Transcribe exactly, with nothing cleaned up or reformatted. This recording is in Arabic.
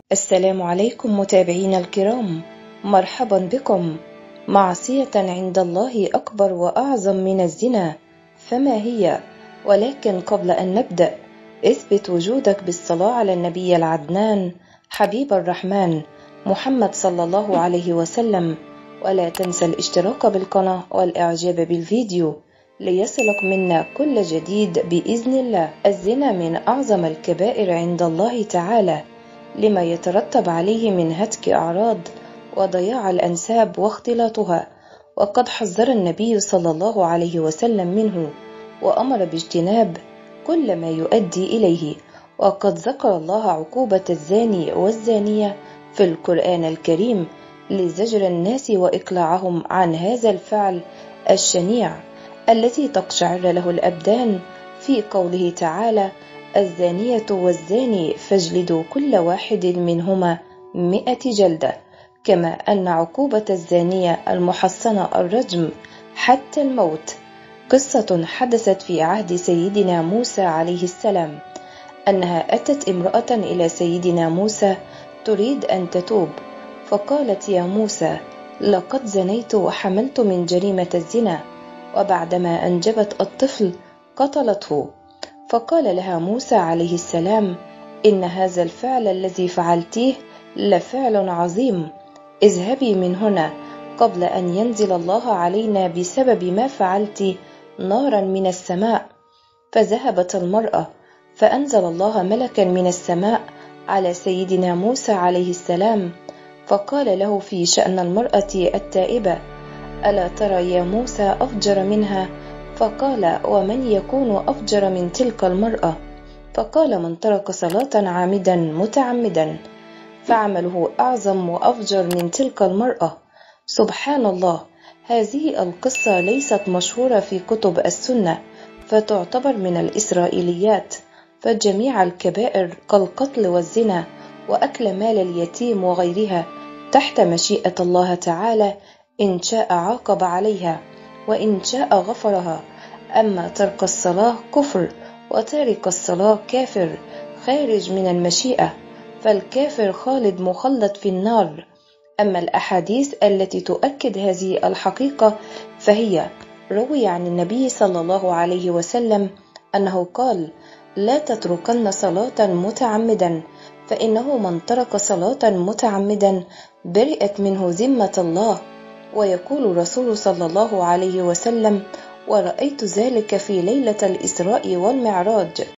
السلام عليكم متابعينا الكرام، مرحبا بكم. معصية عند الله أكبر وأعظم من الزنا، فما هي؟ ولكن قبل أن نبدأ، اثبت وجودك بالصلاة على النبي العدنان حبيب الرحمن محمد صلى الله عليه وسلم، ولا تنسى الاشتراك بالقناة والإعجاب بالفيديو ليصلك منا كل جديد بإذن الله. الزنا من أعظم الكبائر عند الله تعالى، لما يترتب عليه من هتك أعراض وضياع الأنساب واختلاطها، وقد حذر النبي صلى الله عليه وسلم منه وأمر باجتناب كل ما يؤدي إليه. وقد ذكر الله عقوبة الزاني والزانية في القرآن الكريم لزجر الناس وإقلاعهم عن هذا الفعل الشنيع الذي تقشعر له الأبدان، في قوله تعالى: الزانية والزاني فاجلدوا كل واحد منهما مئة جلدة. كما أن عقوبة الزانية المحصنة الرجم حتى الموت. قصة حدثت في عهد سيدنا موسى عليه السلام، أنها أتت امرأة إلى سيدنا موسى تريد أن تتوب، فقالت: يا موسى، لقد زنيت وحملت من جريمة الزنا، وبعدما أنجبت الطفل قتلته. فقال لها موسى عليه السلام: إن هذا الفعل الذي فعلتيه لفعل عظيم، اذهبي من هنا قبل أن ينزل الله علينا بسبب ما فعلت نارا من السماء. فذهبت المرأة، فأنزل الله ملكا من السماء على سيدنا موسى عليه السلام، فقال له في شأن المرأة التائبة: ألا ترى يا موسى أفجر منها؟ فقال: ومن يكون أفجر من تلك المرأة؟ فقال: من ترك صلاة عامدا متعمدا، فعمله أعظم وأفجر من تلك المرأة. سبحان الله، هذه القصة ليست مشهورة في كتب السنة، فتعتبر من الإسرائيليات، فجميع الكبائر كالقتل والزنا وأكل مال اليتيم وغيرها تحت مشيئة الله تعالى، إن شاء عاقب عليها وإن شاء غفرها. أما ترك الصلاة كفر، وتارك الصلاة كافر خارج من المشيئة، فالكافر خالد مخلد في النار. أما الأحاديث التي تؤكد هذه الحقيقة فهي روي عن النبي صلى الله عليه وسلم أنه قال: لا تتركن صلاة متعمدا، فإنه من ترك صلاة متعمدا برئت منه ذمة الله. ويقول الرسول صلى الله عليه وسلم: ورأيت ذلك في ليلة الإسراء والمعراج.